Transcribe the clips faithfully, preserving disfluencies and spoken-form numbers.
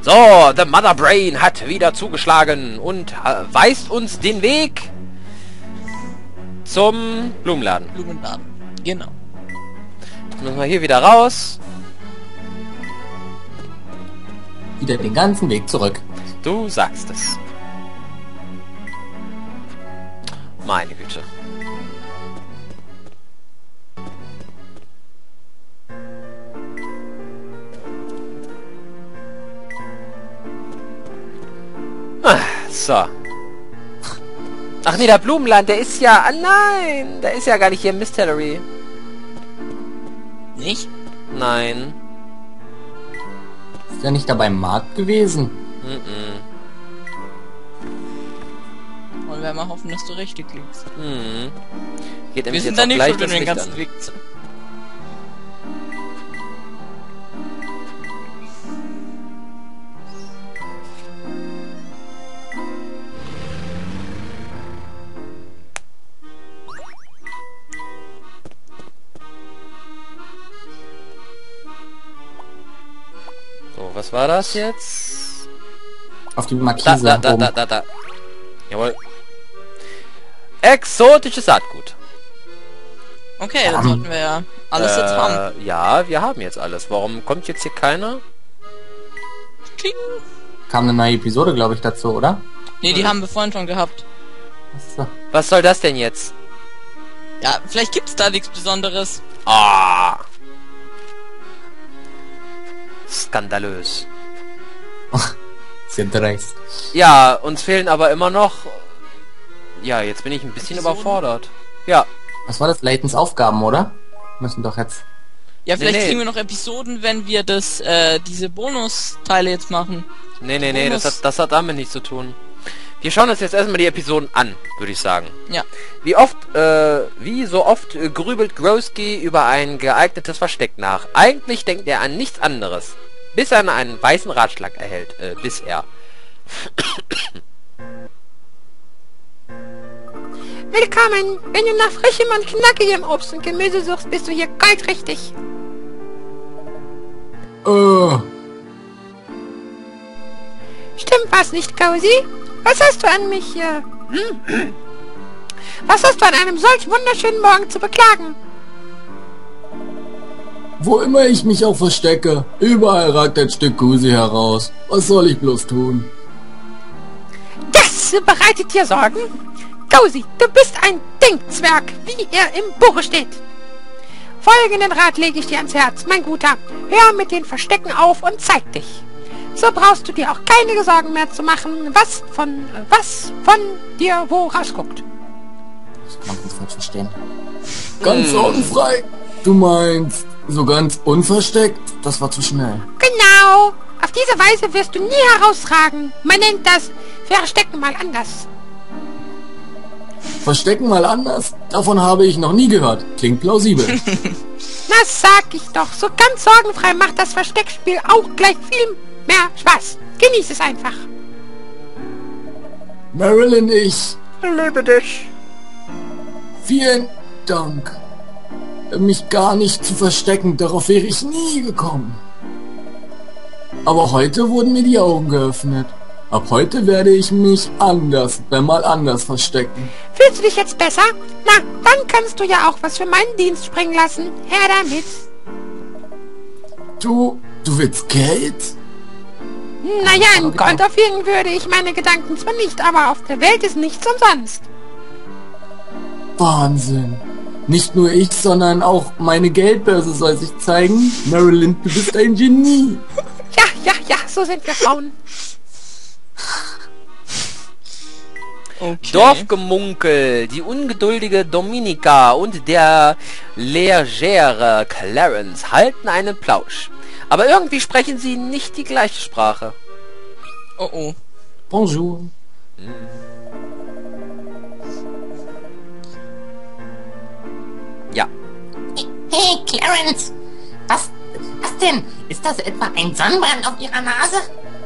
So, The Mother Brain hat wieder zugeschlagen und äh, weist uns den Weg zum Blumenladen. Blumenladen, genau. Jetzt müssen wir hier wieder raus. Wieder den ganzen Weg zurück. Du sagst es. Meine Güte. Ah, so. Ach nee, der Blumenland, der ist ja... Ah nein, der ist ja gar nicht hier im Mystery. Nicht? Nein. Ist ja nicht da beim Markt gewesen. Mhm. Wollen wir mal hoffen, dass du richtig liegst. Mhm. Geht Wir nämlich sind jetzt da auch nicht gleich schon das den Licht ganzen an. Weg zu... So, was war das jetzt? Auf die Da, Markise. da, da, oben. da, da, da. Jawohl. Exotisches Saatgut. Okay, dann sollten wir ja alles äh, jetzt haben. Ja, wir haben jetzt alles. Warum kommt jetzt hier keiner? Kling. Kam eine neue Episode, glaube ich, dazu, oder? Nee, die haben wir vorhin schon gehabt. So. Was soll das denn jetzt? Ja, vielleicht gibt's da nichts Besonderes. Ah. Skandalös. Ist ja dreist. Ja, uns fehlen aber immer noch... Ja, jetzt bin ich ein bisschen Episoden? überfordert. Ja. Was war das? Laytons Aufgaben, oder? Müssen doch jetzt... Ja, vielleicht Nee, nee. kriegen wir noch Episoden, wenn wir das, äh, diese Bonusteile jetzt machen. Nee, nee, nee, das Bonus. hat, das hat damit nichts zu tun. Wir schauen uns jetzt erstmal die Episoden an, würde ich sagen. Ja. Wie oft, äh, wie so oft äh, grübelt Grosky über ein geeignetes Versteck nach. Eigentlich denkt er an nichts anderes. Bis er einen weißen Ratschlag erhält. Äh, bis er. Willkommen! Wenn du nach frischem und knackigem Obst und Gemüse suchst, bist du hier goldrichtig. Oh. Stimmt was nicht, Cozy? Was hast du an mich, äh... hm? Was hast du an einem solch wunderschönen Morgen zu beklagen? Wo immer ich mich auch verstecke, überall ragt ein Stück Kusi heraus. Was soll ich bloß tun? Das bereitet dir Sorgen? Cozy, du bist ein Denkzwerg, wie er im Buche steht. Folgenden Rat lege ich dir ans Herz, mein Guter. Hör mit den Verstecken auf und zeig dich. So brauchst du dir auch keine Sorgen mehr zu machen, was von, was von dir wo rausguckt. Das kann man ganz falsch verstehen. Ganz sorgenfrei. Du meinst, so ganz unversteckt? Das war zu schnell. Genau. Auf diese Weise wirst du nie herausragen. Man nennt das Verstecken mal anders. Verstecken mal anders? Davon habe ich noch nie gehört. Klingt plausibel. Na, sag ich doch. So ganz sorgenfrei macht das Versteckspiel auch gleich viel mehr Spaß. Genieß es einfach. Marilyn, ich... Liebe dich. Vielen Dank. Mich gar nicht zu verstecken, darauf wäre ich nie gekommen. Aber heute wurden mir die Augen geöffnet. Ab heute werde ich mich anders, wenn mal anders verstecken. Fühlst du dich jetzt besser? Na, dann kannst du ja auch was für meinen Dienst springen lassen. Her damit. Du, du willst Geld? Naja, in Gold aufwiegen würde ich meine Gedanken zwar nicht, aber auf der Welt ist nichts umsonst. Wahnsinn. Nicht nur ich, sondern auch meine Geldbörse soll sich zeigen. Marilyn, du bist ein Genie. Ja, ja, ja, so sind wir Frauen. Okay. Dorfgemunkel, die ungeduldige Dominika und der legere Clarence halten einen Plausch. Aber irgendwie sprechen sie nicht die gleiche Sprache. Oh oh. Bonjour. Ja. Hey, Clarence! Was, was denn? Ist das etwa ein Sonnenbrand auf Ihrer Nase?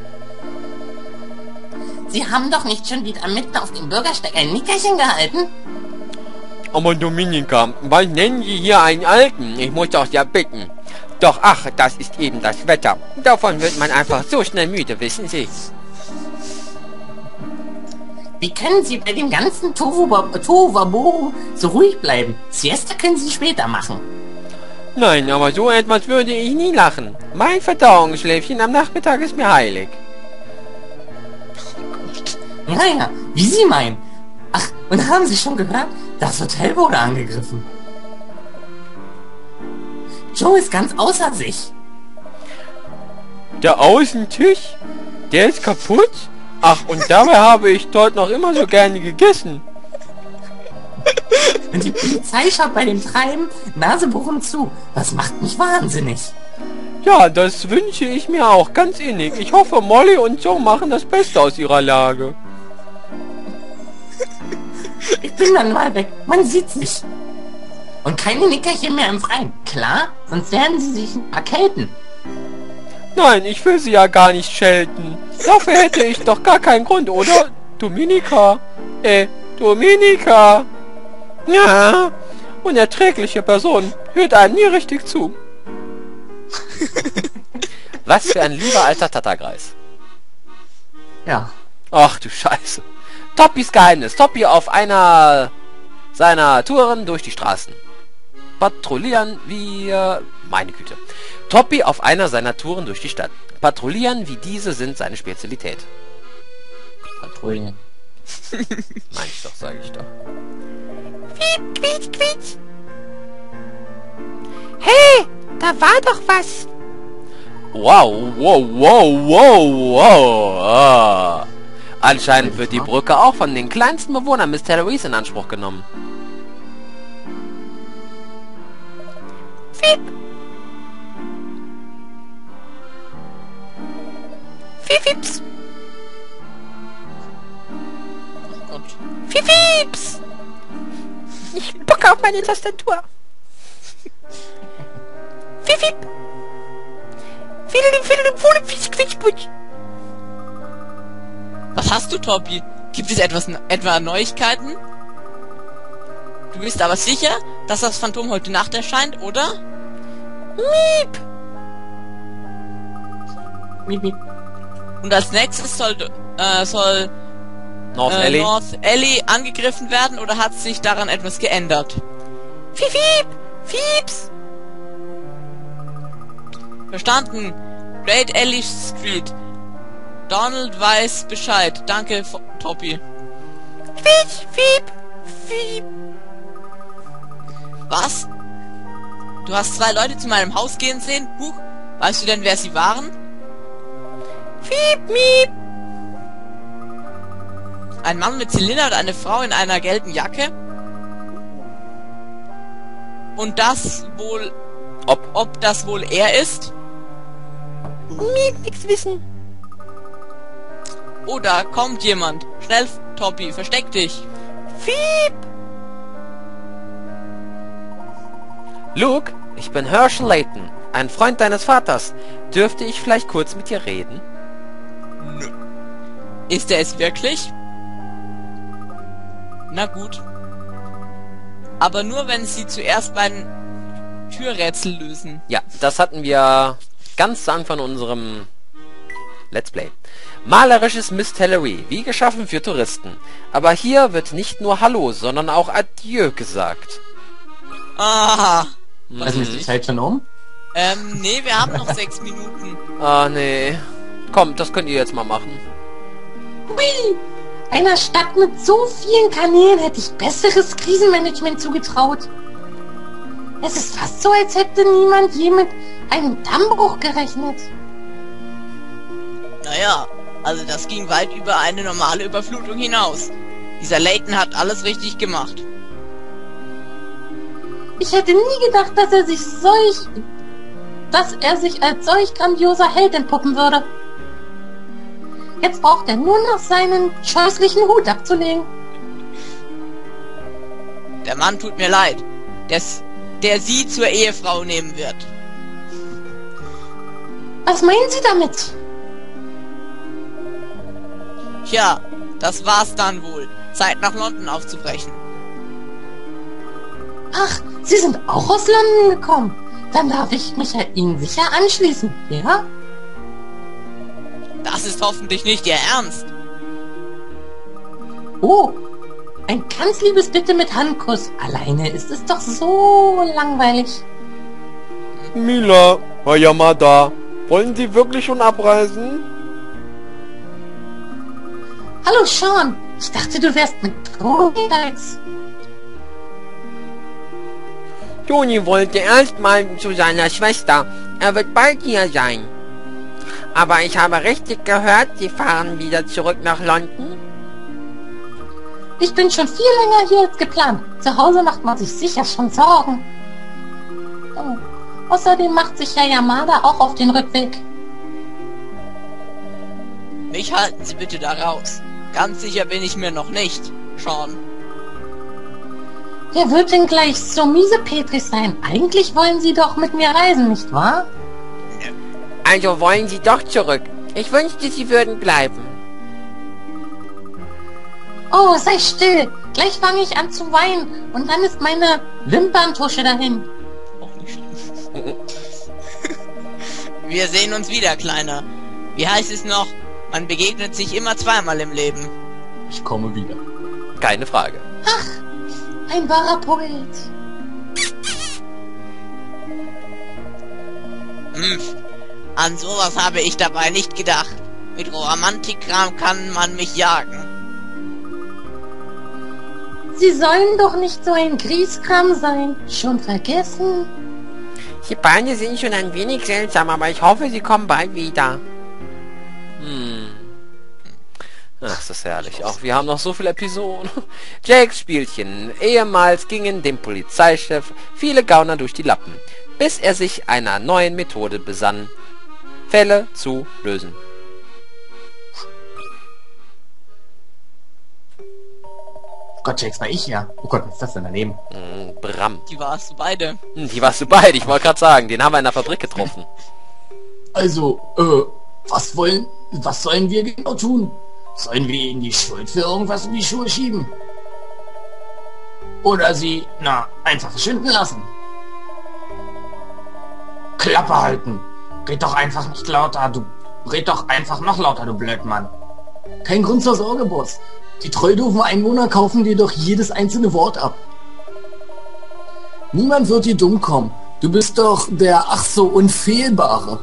Sie haben doch nicht schon wieder mitten auf dem Bürgersteig ein Nickerchen gehalten? Aber Dominika, was nennen Sie hier einen Alten? Ich muss doch ja bitten. Doch, ach, das ist eben das Wetter. Davon wird man einfach so schnell müde, wissen Sie. Wie können Sie bei dem ganzen Tohuwabohu so ruhig bleiben? Siesta können Sie später machen. Nein, aber so etwas würde ich nie lachen. Mein Verdauungsschläfchen am Nachmittag ist mir heilig. Ja, ja, wie Sie meinen. Ach, und haben Sie schon gehört? Das Hotel wurde angegriffen. Joe ist ganz außer sich. Der Außentisch? Der ist kaputt? Ach, und dabei habe ich dort noch immer so gerne gegessen. Und die Polizei schaut bei dem Treiben Nasebohren zu. Das macht mich wahnsinnig. Ja, das wünsche ich mir auch ganz innig. Ich hoffe, Molly und Joe machen das Beste aus ihrer Lage. Ich bin dann mal weg. Man sieht sich. Und keine Nickerchen mehr im Freien. Klar? Sonst werden sie sich erkälten. Nein, ich will sie ja gar nicht schelten. Dafür hätte ich doch gar keinen Grund, oder? Dominika? Äh, Dominika? Ja, unerträgliche Person. Hört einem nie richtig zu. Was für ein lieber alter Tattergreis. Ja. Ach du Scheiße. Toppys Geheimnis. Toppy auf einer seiner Touren durch die Straßen. Patrouillieren wir... Meine Güte. Toppy auf einer seiner Touren durch die Stadt. Patrouillieren wie diese sind seine Spezialität. Patrouillen. Meine ich doch, sage ich doch. Quietsch, quietsch, quietsch. Hey, da war doch was. Wow, wow, wow, wow, wow. Ah. Anscheinend wird die Brücke auch von den kleinsten Bewohnern Miss Terrorys in Anspruch genommen. Fiep. Fiep-Fieps. Oh Gott. Fiep-Fieps. Ich bocke auf meine Tastatur. Fiep-Fiep. Fiedel, fiedel, fiedel, fiedel, quietsch. Was hast du, Toppy? Gibt es etwas, etwa Neuigkeiten? Du bist aber sicher, dass das Phantom heute Nacht erscheint, oder? Miep. Miep, miep. Und als nächstes soll, äh, soll North äh, Alley. North Alley angegriffen werden, oder hat sich daran etwas geändert? Fiep-Fiep. Fieps. Verstanden. Great Alley Street. Donald weiß Bescheid. Danke, F Toppy. Quietsch, Fiep. Fiep. Was? Du hast zwei Leute zu meinem Haus gehen sehen? Huch. Weißt du denn, wer sie waren? Fiep, miep. Ein Mann mit Zylinder und eine Frau in einer gelben Jacke? Und das wohl... Ob. Ob das wohl er ist? Miep, nix wissen. Oh, da kommt jemand. Schnell, Toppy, versteck dich. Fiep. Luke, ich bin Herschel Layton, ein Freund deines Vaters. Dürfte ich vielleicht kurz mit dir reden? Ist er es wirklich? Na gut. Aber nur, wenn sie zuerst beim Türrätsel lösen. Ja, das hatten wir ganz zu Anfang von unserem Let's Play. Malerisches Miss Tellery, wie geschaffen für Touristen. Aber hier wird nicht nur Hallo, sondern auch Adieu gesagt. Ah. Also ist die Zeit schon um? Ähm, nee, wir haben noch sechs Minuten. Ah, nee. Komm, das könnt ihr jetzt mal machen. Hui! Einer Stadt mit so vielen Kanälen hätte ich besseres Krisenmanagement zugetraut. Es ist fast so, als hätte niemand je mit einem Dammbruch gerechnet. Naja, also das ging weit über eine normale Überflutung hinaus. Dieser Layton hat alles richtig gemacht. Ich hätte nie gedacht, dass er sich solch... dass er sich als solch grandioser Held entpuppen würde. Jetzt braucht er nur noch seinen scheußlichen Hut abzulegen. Der Mann tut mir leid, des, der sie zur Ehefrau nehmen wird. Was meinen Sie damit? Tja, das war's dann wohl. Zeit nach London aufzubrechen. Ach, Sie sind auch aus London gekommen. Dann darf ich mich ja Ihnen sicher anschließen, ja? Das ist hoffentlich nicht Ihr Ernst. Oh, ein ganz liebes Bitte mit Handkuss. Alleine ist es doch so langweilig. Mila, war Yamada, wollen Sie wirklich schon abreisen? Hallo Sean, ich dachte, du wärst mit Drogenreiz. Toni wollte erst mal zu seiner Schwester. Er wird bald hier sein. Aber ich habe richtig gehört, sie fahren wieder zurück nach London. Ich bin schon viel länger hier als geplant. Zu Hause macht man sich sicher schon Sorgen. Oh. Außerdem macht sich ja Yamada auch auf den Rückweg. Mich halten Sie bitte da raus. Ganz sicher bin ich mir noch nicht, Sean. Wer wird denn gleich so miesepetrig sein? Eigentlich wollen Sie doch mit mir reisen, nicht wahr? Also wollen sie doch zurück. Ich wünschte, sie würden bleiben. Oh, sei still. Gleich fange ich an zu weinen. Und dann ist meine Wimperntusche dahin. Auch nicht schlimm. Wir sehen uns wieder, Kleiner. Wie heißt es noch? Man begegnet sich immer zweimal im Leben. Ich komme wieder. Keine Frage. Ach, ein wahrer Poet. Hm. An sowas habe ich dabei nicht gedacht. Mit Romantikkram kann man mich jagen. Sie sollen doch nicht so ein Grieskram sein. Schon vergessen? Die Beine sind schon ein wenig seltsam, aber ich hoffe, sie kommen bald wieder. Hm. Ach, ist das herrlich. Auch wir haben noch so viele Episoden. Jakes Spielchen. Ehemals gingen dem Polizeichef viele Gauner durch die Lappen, bis er sich einer neuen Methode besann, Fälle zu lösen. Oh Gott, Jakes, war ich ja. Oh Gott, was ist das denn daneben? Hm, Bram. Die warst du beide. Hm, die warst du beide, ich wollte gerade sagen. Den haben wir in der Fabrik getroffen. Also, äh, was wollen, was sollen wir genau tun? Sollen wir ihnen die Schuld für irgendwas in die Schuhe schieben? Oder sie, na, einfach verschwinden lassen? Klappe halten! Red doch einfach nicht lauter, du... Red doch einfach noch lauter, du Blödmann. Kein Grund zur Sorge, Boss. Die treudofen Einwohner kaufen dir doch jedes einzelne Wort ab. Niemand wird dir dumm kommen. Du bist doch der ach so Unfehlbare.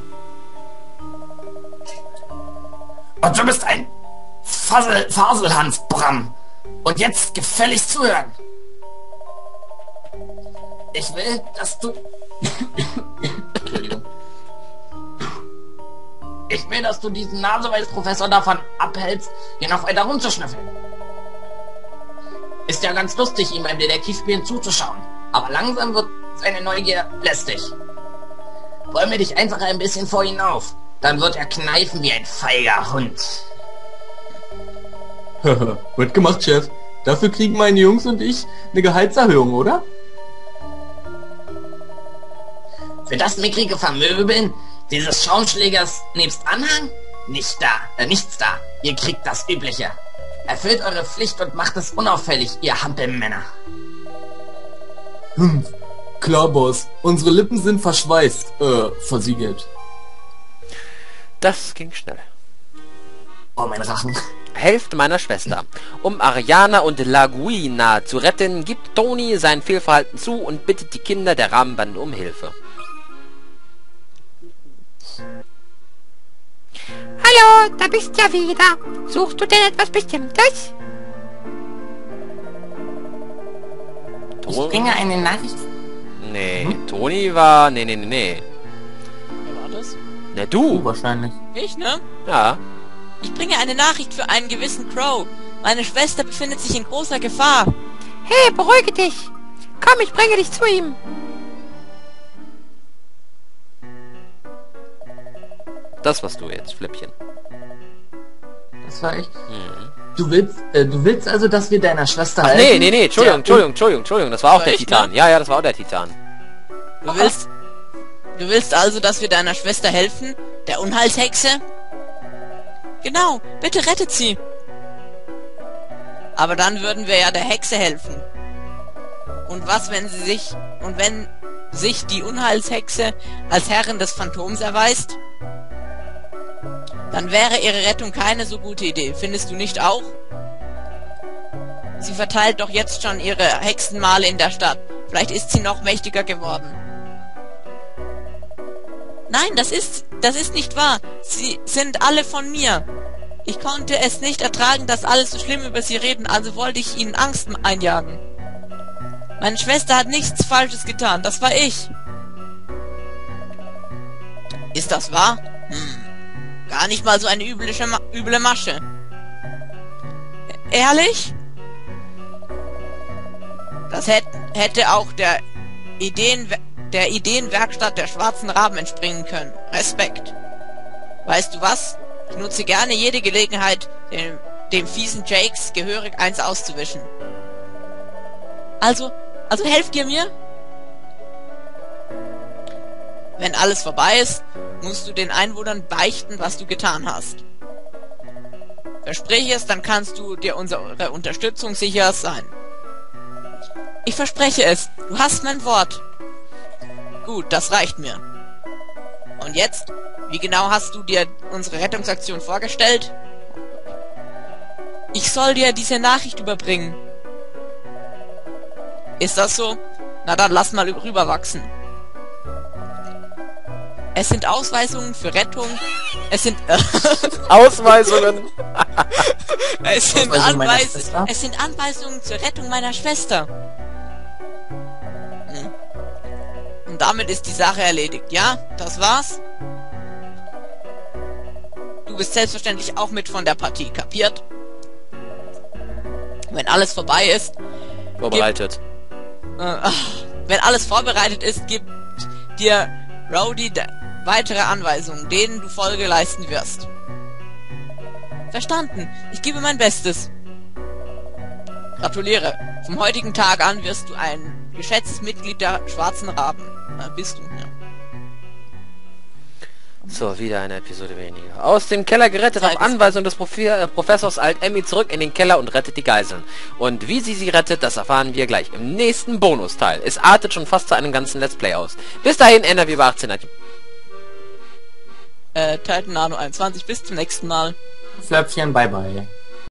Und du bist ein Fassel, Faselhans, Bram. Und jetzt gefälligst zuhören. Ich will, dass du... Entschuldigung. Ich will, dass du diesen Naseweiß-Professor davon abhältst, hier noch weiter rumzuschnüffeln. Ist ja ganz lustig, ihm beim Detektivspielen zuzuschauen. Aber langsam wird seine Neugier lästig. Räume dich einfach ein bisschen vor ihn auf. Dann wird er kneifen wie ein feiger Hund. Wird gemacht, Chef. Dafür kriegen meine Jungs und ich eine Gehaltserhöhung, oder? Für das mickrige Vermöbeln dieses Schaumschlägers nebst Anhang? Nicht da, äh, nichts da. Ihr kriegt das Übliche. Erfüllt eure Pflicht und macht es unauffällig, ihr Hampelmänner. Hm, klar, Boss. Unsere Lippen sind verschweißt, äh, versiegelt. Das ging schnell. Oh, mein Rachen. Helft meiner Schwester. Um Ariana und Laguina zu retten, gibt Toni sein Fehlverhalten zu und bittet die Kinder der Rahmenbande um Hilfe. Hallo, da bist ja wieder. Suchst du denn etwas Bestimmtes? Ich bringe eine Nachricht. Nee, hm? Toni war... Nee, nee, nee, nee. Wer war das? Na, du. Wahrscheinlich. Ich, ne? Ja. Ich bringe eine Nachricht für einen gewissen Crow. Meine Schwester befindet sich in großer Gefahr. Hey, beruhige dich. Komm, ich bringe dich zu ihm. Das warst du jetzt, Flippchen. Das war ich. Mhm. Du willst, äh, du willst also, dass wir deiner Schwester Ach, helfen? nee, nee, nee, Entschuldigung, Ja, Entschuldigung, Entschuldigung, Entschuldigung, das war auch War der ich, Titan. ne? Ja, ja, das war auch der Titan. Du willst... Du willst also, dass wir deiner Schwester helfen? Der Unheilshexe? Genau, bitte rettet sie. Aber dann würden wir ja der Hexe helfen. Und was, wenn sie sich... Und wenn sich die Unheilshexe als Herrin des Phantoms erweist, dann wäre ihre Rettung keine so gute Idee. Findest du nicht auch? Sie verteilt doch jetzt schon ihre Hexenmale in der Stadt. Vielleicht ist sie noch mächtiger geworden. Nein, das ist, das ist nicht wahr. Sie sind alle von mir. Ich konnte es nicht ertragen, dass alle so schlimm über sie reden, also wollte ich ihnen Angst einjagen. Meine Schwester hat nichts Falsches getan, das war ich. Ist das wahr? Hm. Gar nicht mal so eine üble, Schema üble Masche. Ehrlich? Das hätte, hätte auch der Ideen, der Ideenwerkstatt der Schwarzen Raben entspringen können. Respekt. Weißt du was? Ich nutze gerne jede Gelegenheit, dem, dem fiesen Jakes gehörig eins auszuwischen. Also, also helft ihr mir? Wenn alles vorbei ist, musst du den Einwohnern beichten, was du getan hast. Versprich es, dann kannst du dir unsere Unterstützung sicher sein. Ich verspreche es. Du hast mein Wort. Gut, das reicht mir. Und jetzt? Wie genau hast du dir unsere Rettungsaktion vorgestellt? Ich soll dir diese Nachricht überbringen. Ist das so? Na dann lass mal rüberwachsen. Es sind Ausweisungen für Rettung. Es sind... Äh, Ausweisungen! es, sind Ausweisung meiner Anweis Schwester? es sind Anweisungen zur Rettung meiner Schwester. Hm. Und damit ist die Sache erledigt. Ja, das war's. Du bist selbstverständlich auch mit von der Partie, kapiert? Wenn alles vorbei ist... Vorbereitet. Äh, ach, wenn alles vorbereitet ist, gibt dir Rowdy weitere Anweisungen, denen du Folge leisten wirst. Verstanden. Ich gebe mein Bestes. Gratuliere. Vom heutigen Tag an wirst du ein geschätztes Mitglied der Schwarzen Raben. Na, bist du, ja. So, wieder eine Episode weniger. Aus dem Keller gerettet, auf Anweisung des Profi äh, Professors eilt Emmy zurück in den Keller und rettet die Geiseln. Und wie sie sie rettet, das erfahren wir gleich im nächsten Bonusteil. Es artet schon fast zu einem ganzen Let's Play aus. Bis dahin, N R W bei achtzehn. Äh, Titan Nano einundzwanzig, bis zum nächsten Mal. Flöpfchen, bye bye.